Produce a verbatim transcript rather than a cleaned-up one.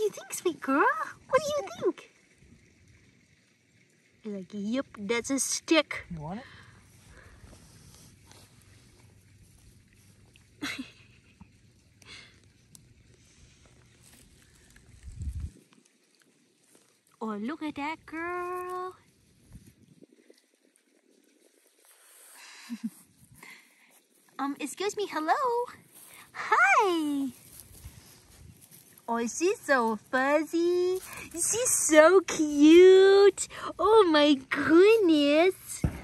you think, sweet girl? What do you think? You're like, yep, that's a stick. You want it? Oh, look at that girl. um, excuse me, hello. Hi. Oh, she's so fuzzy. She's so cute. Oh my goodness.